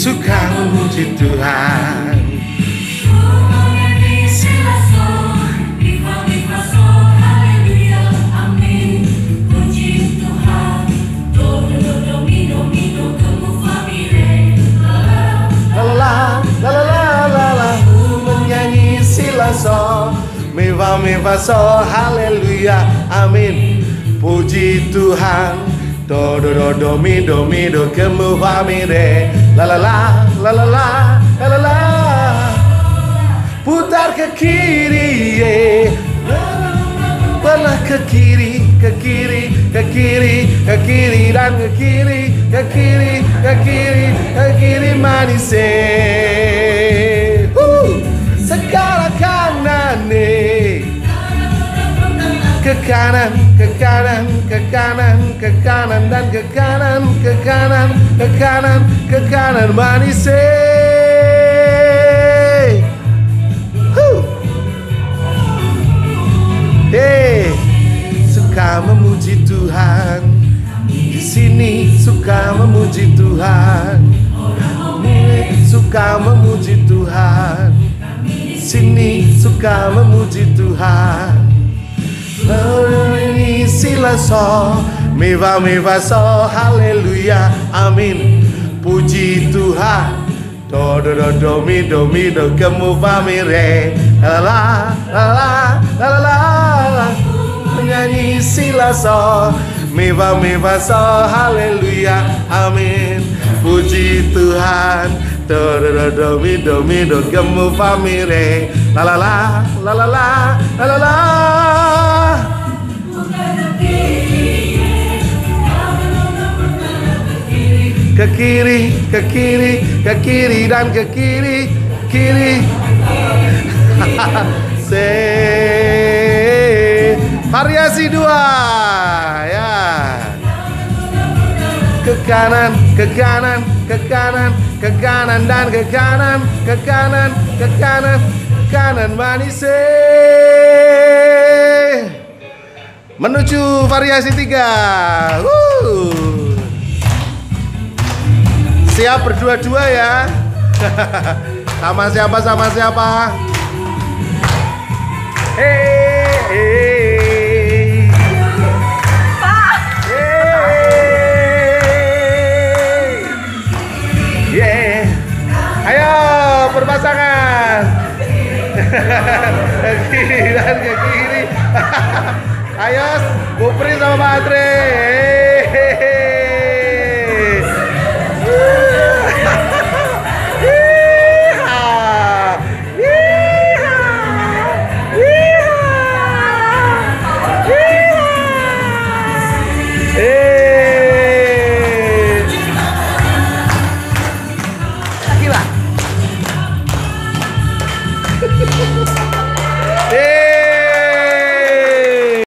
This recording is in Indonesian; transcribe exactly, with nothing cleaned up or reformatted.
suka memuji Tuhan. La la la la la la, menyanyi si la sol, mi fa mi fa sol, haleluya, amin. Puji Tuhan, do do do do mi do mi do ke mu fa mi re, la la la la la la la la la. Putar ke kiri, belah ke kiri, ke kiri, ke kiri, ke kiri dan ke kiri, ke kiri, ke kiri, ke kiri manis. Uh, segala kanan nih. Ke kanan, ke kanan, ke kanan, ke kanan dan ke kanan, ke kanan, ke kanan, ke kanan manis. Hey, suka memuji Tuhan. Di sini suka memuji Tuhan. Suka memuji Tuhan. Di sini suka memuji Tuhan. Ini sila so, mi fa mi fa so, haleluya, amin. Puji Tuhan. Do do do do mi do mi do ke mu fa mi re, la la la la la la la. Menyanyi sila so, mi fa mi fa so, haleluya, amin. Puji Tuhan. Do do do do mi do mi do ke mu fa mi re, la la la la la la la la la. Ke kiri, ke kiri, ke kiri dan ke kiri, kiri. Se variasi dua, ya. Ke kanan, ke kanan, ke kanan, ke kanan dan ke kanan, ke kanan, ke kanan, kanan manis. Menuju variasi tiga. Wuh. Siap berdua-dua ya. Sama siapa sama siapa? Hey, hey. Hey. Yeah. Ayo berpasangan. Ke kiri dan ke kiri. Ayo, Kupri sama Pak Andre.